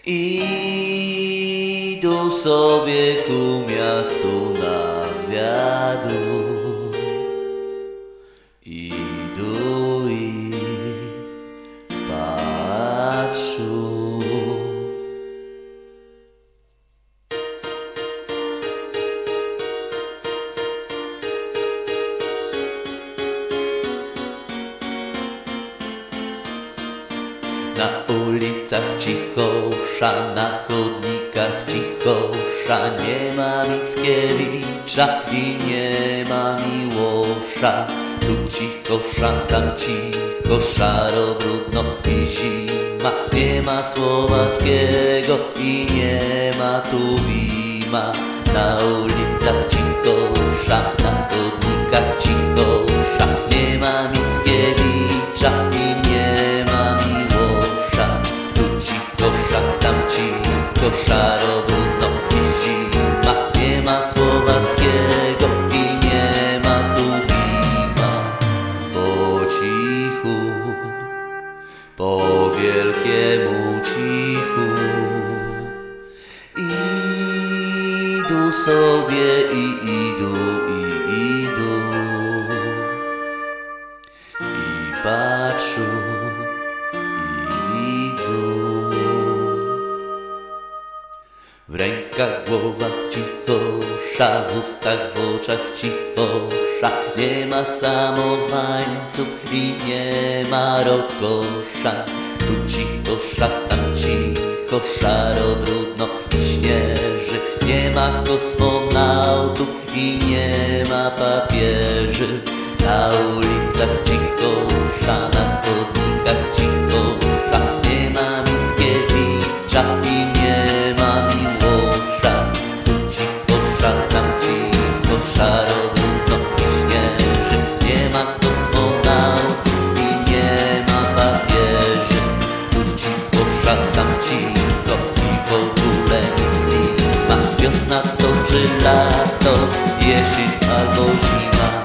Idą sobie ku miastu na zwiadu. Idą i patrzą. Na ulicach cichosza, na chodnikach cichosza, nie ma Mickiewicza i nie ma Miłosza. Tu cichosza, tam cicho, szaro, brudno i zima. Nie ma Słowackiego i nie ma Tuwima. Na ulicach cichosza, na chodnikach cichosza, nie ma Mickiewicza i nie ma Miłosza. Tu cichosza, tam cicho, szaro, brudno i zima. Nie ma Słowackiego i nie ma Tuwima. Po cichu, po wielkiemu cichu idą sobie i idą i patrzą i widzą. W rękach, głowach cichosza, w ustach, w oczach cichosza. Nie ma samozwańców i nie ma rokosza. Tu cichosza, tam cicho, szaro, brudno i śnieży. Nie ma kosmonautów i nie ma papieży. Na ulicach cichosza, na chodnikach cichosza, nie ma Mickiewicza i nie ma Miłosza. Tu cichosza, tam cicho, szaro, brudno i śnieży. Nie ma kosmonautów i nie ma papieży. Tu cichosza, tam cicho i w ogóle nic nie ma. Wiosna to czy lato, jesień albo zima.